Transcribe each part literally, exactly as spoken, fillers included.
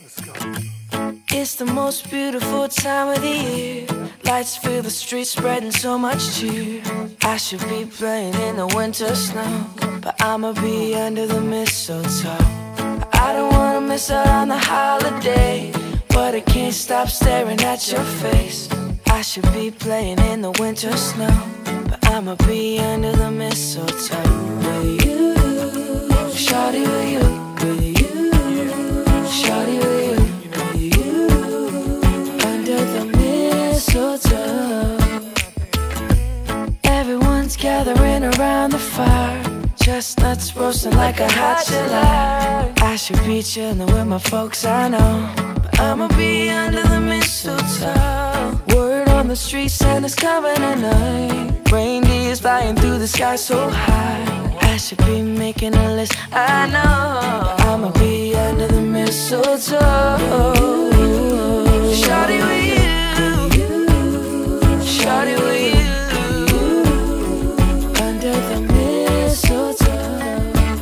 It's the most beautiful time of the year. Lights fill the streets, spreading so much cheer. I should be playing in the winter snow, but I'ma be under the mistletoe. I don't wanna miss out on the holiday, but I can't stop staring at your face. I should be playing in the winter snow, but I'ma be under the mistletoe. With you, shawty, with you, with you, shawty, with you, with you, under the mistletoe. Everyone's gathering around the fire, chestnuts roasting like a hot July. I should be chilling with my folks, I know, but I'ma be under the mistletoe. Word on the street, Santa's coming tonight. Reindeer's flying through the sky so high. I should be making a list, I know, but I'ma be under the mistletoe. Shawty with you, shawty with you, under the mistletoe.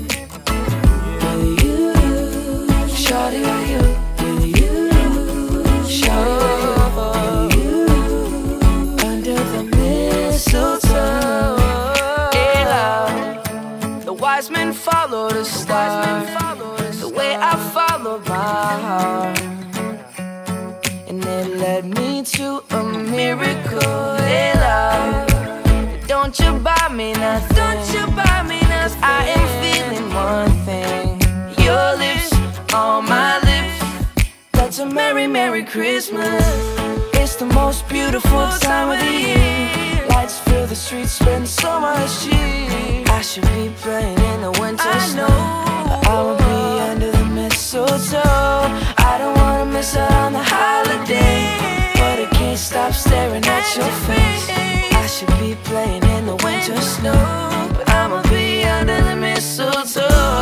With you, shawty with you, with you, shawty with you, under the mistletoe. Hey love, the wise men follow the star, the way I follow my heart, and it led me to a miracle. Hey love, don't you buy me nothing, don't you buy me nothing, I am feeling one thing. Your lips on my lips, that's a merry, merry Christmas. It's the most beautiful time of the year. Lights fill the streets, spend so much cheer. I should be playing in the winter snow, but I'ma be under the mistletoe. I don't wanna miss out on the holiday, but I can't stop staring at your face. I should be playing in the winter snow, but I'ma be under the mistletoe.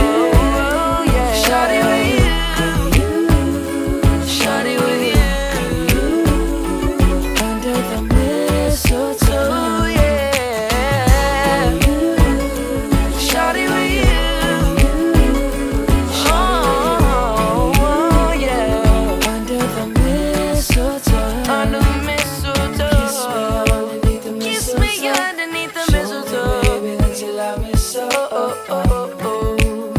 Shawty with you, shawty with you, under the mistletoe, yeah. Shawty with you, oh yeah, under the mistletoe, under the mistletoe. Kiss me underneath the mistletoe, baby, that you love me so. Oh, oh, oh, oh.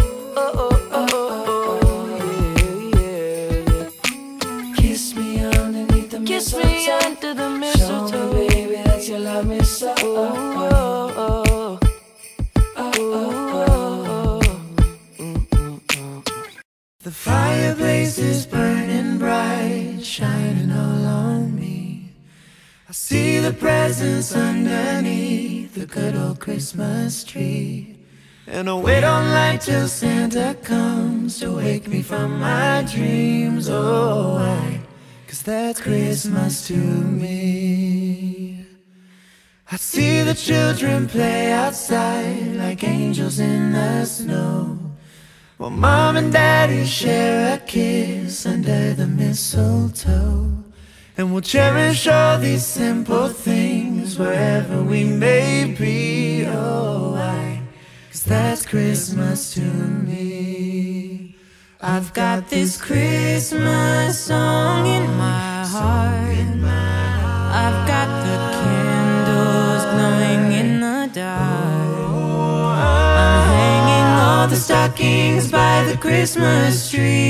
Kiss me under the mistletoe, show me, baby, that you love me so. Oh, oh, oh, oh, oh, oh, oh. The fireplace is burning bright, shining all on me. I see the presents underneath the good old Christmas tree, and I wait all night till Santa comes to wake me from my dreams. Oh, I, 'cause that's Christmas to me. I see the children play outside like angels in the snow, while Mom and Daddy share a kiss under the mistletoe. And we'll cherish all these simple things wherever we may be. Oh, I, 'cause that's Christmas to me. I've got this Christmas song in my heart. I've got the candles glowing in the dark. I'm hanging all the stockings by the Christmas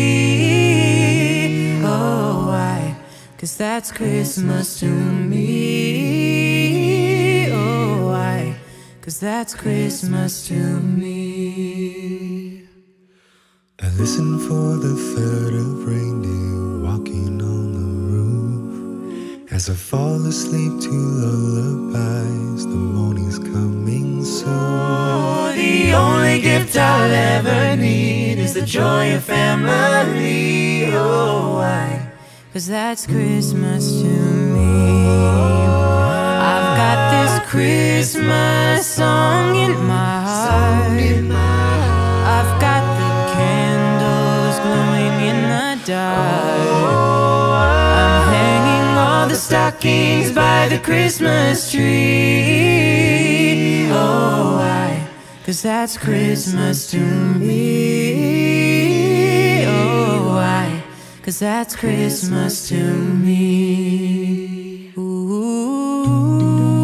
tree. Oh, why? 'Cause that's Christmas to me. Oh, why? 'Cause that's Christmas to me. I listen for the third of reindeer walking on the roof. As I fall asleep to lullabies, the morning's coming soon. Oh, the only gift I'll ever need is the joy of family. Oh, why? 'Cause that's Christmas to me. I've got this Christmas song in my heart. I've got the candles glowing in the dark. I'm hanging all the stockings by the Christmas tree. Oh, why? 'Cause that's Christmas to me. Oh, why? 'cause that's Christmas to me. Ooh.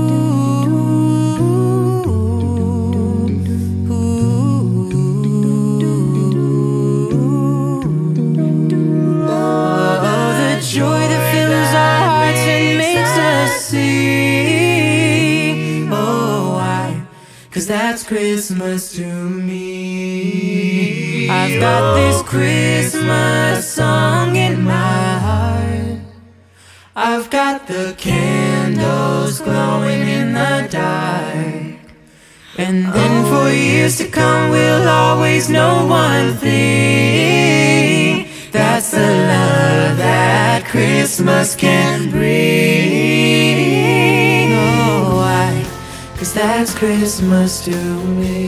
Joy that fills our hearts and makes us sing. Oh, why? 'Cause that's Christmas to me. I've got this Christmas song in my heart. I've got the candles glowing in the dark. And then for years to come we'll always know one thing. That's the love that Christmas can bring. Oh, why? 'Cause that's Christmas to me.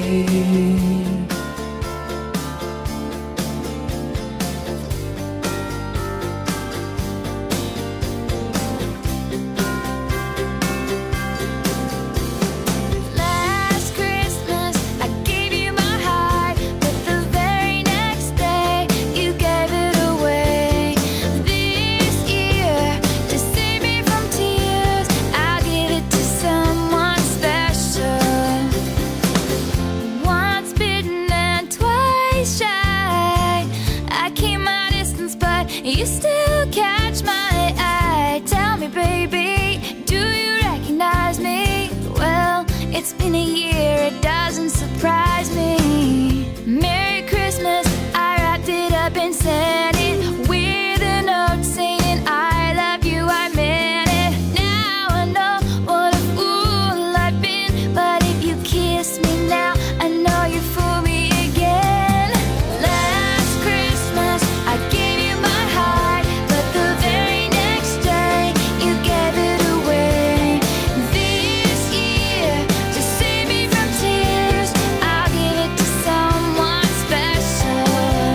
You still catch my eye. Tell me, baby, do you recognize me? Well, it's been a year, it doesn't surprise me. Merry Christmas, I wrapped it up and sent it with a note saying I love you, I meant it. Now I know what a fool I've been, but if you kiss me now, I know you fool me again. Last Christmas, I gave you my heart, but the very next day you gave it away. This year, to save me from tears, I'll give it to someone special.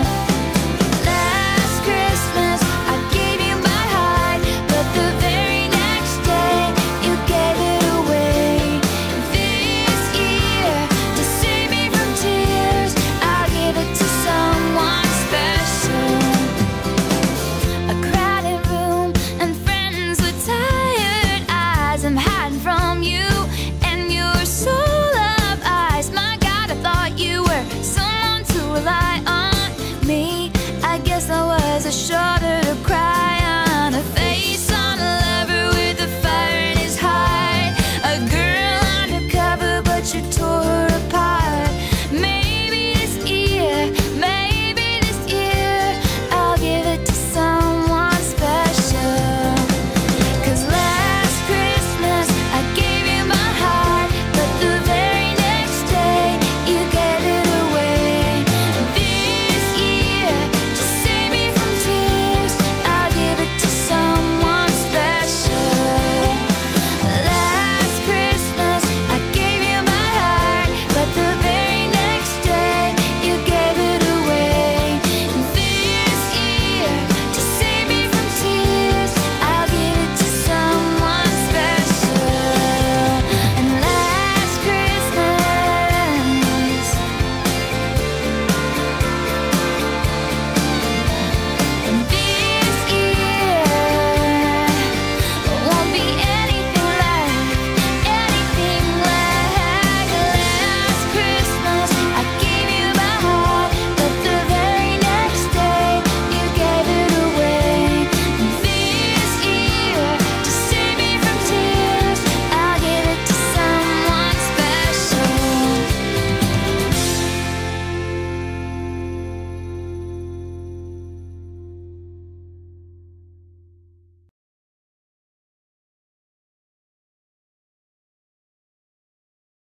Last Christmas, I gave you my heart, but the very next day you gave it away. This year, to save me from tears, I'll give it to someone special. A crowded room and friends with tired eyes. I'm hiding from you and your soul of eyes. My God, I thought you were someone to rely on. Me, I guess I was a shoulder to cry